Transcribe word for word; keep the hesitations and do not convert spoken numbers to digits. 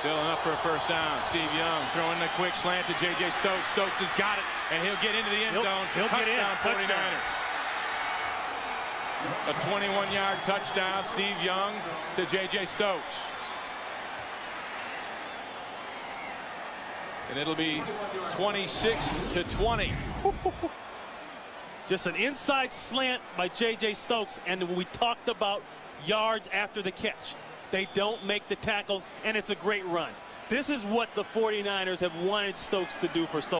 Still enough for a first down. Steve Young throwing the quick slant to J J Stokes. Stokes has got it, and he'll get into the end he'll, zone. He'll touchdown, get in. forty-niners. A twenty-one yard touchdown, Steve Young to J J Stokes. And it'll be twenty-six to twenty. Just an inside slant by J J Stokes, and we talked about yards after the catch. They don't make the tackles, and it's a great run. This is what the forty-niners have wanted Stokes to do for so long.